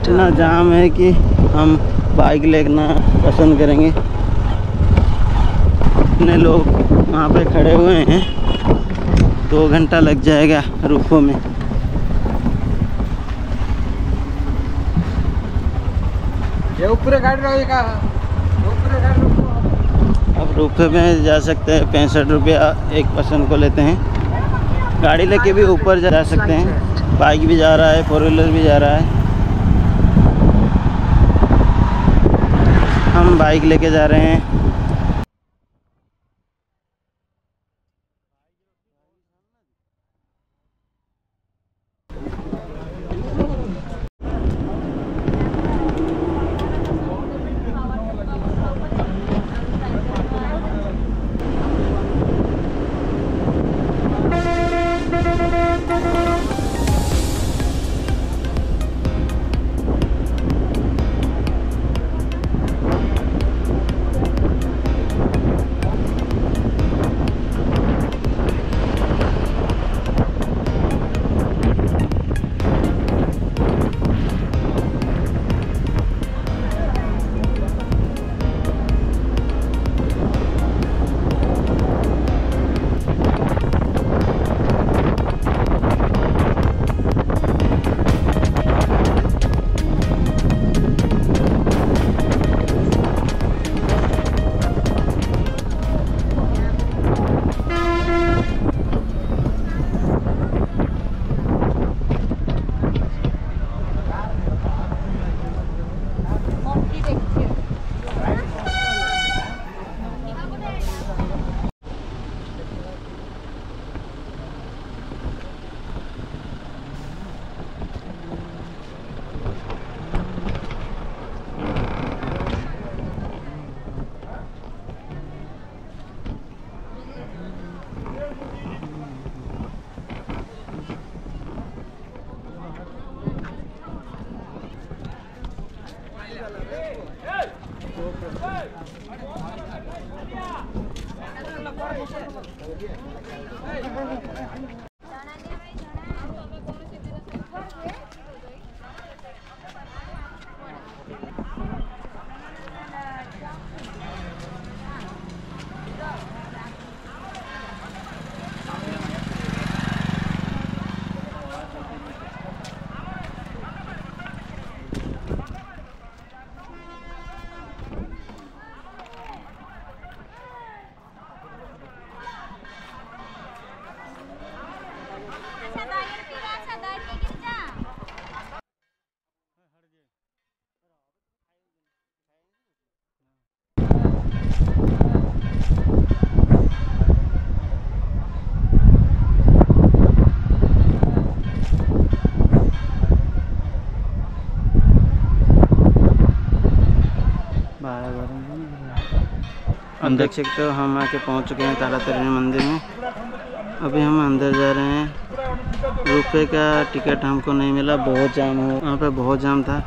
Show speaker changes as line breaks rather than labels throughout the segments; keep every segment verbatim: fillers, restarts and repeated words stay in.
इतना जाम है कि हम बाइक लेना पसंद करेंगे। इतने लोग वहाँ पे खड़े हुए हैं, दो घंटा लग जाएगा रूफो में।
ये ऊपर गाड़ी रहो का ऊपर गाड़ी रहो।
अब रूफे में जा सकते हैं, पैंसठ रुपया एक पर्सन को लेते हैं। गाड़ी लेके भी ऊपर जा सकते हैं, बाइक भी जा रहा है, फोर व्हीलर भी जा रहा है। हम बाइक लेके जा रहे हैं। हम देख सकते हो हम आके पहुंच चुके हैं तारा तारिणी मंदिर में। अभी हम अंदर जा रहे हैं। रुपये का टिकट हमको नहीं मिला, बहुत जाम हो वहाँ पे, बहुत जाम था।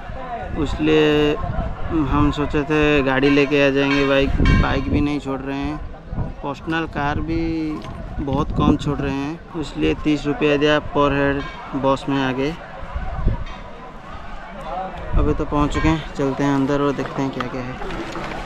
इसलिए हम सोचे थे गाड़ी लेके आ जाएंगे, बाइक बाइक भी नहीं छोड़ रहे हैं, पर्सनल कार भी बहुत कम छोड़ रहे हैं। इसलिए तीस रुपया दिया पर हेड बस में आगे। अभी तो पहुँच चुके हैं, चलते हैं अंदर और देखते हैं क्या क्या है।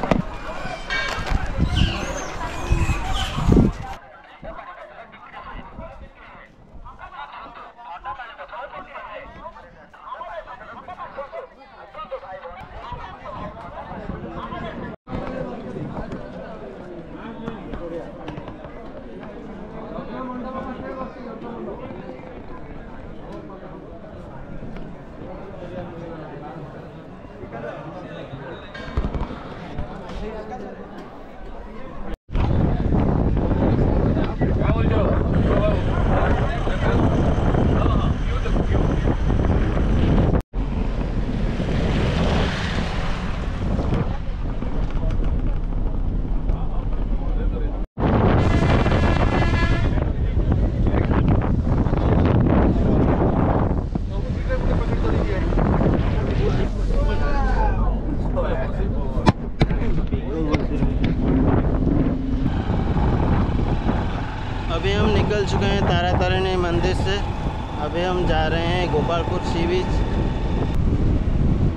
अभी हम निकल चुके हैं तारा तारिणी मंदिर से। अभी हम जा रहे हैं गोपालपुर सी बीच।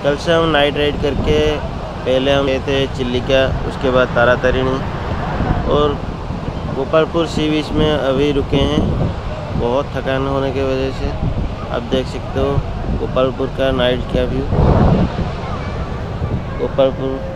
कल से हम नाइट राइड करके पहले हम गए थे चिल्लिका, उसके बाद तारा तारिणी और गोपालपुर सी बीच में अभी रुके हैं बहुत थकान होने की वजह से। आप देख सकते हो गोपालपुर का नाइट का व्यू। गोपालपुर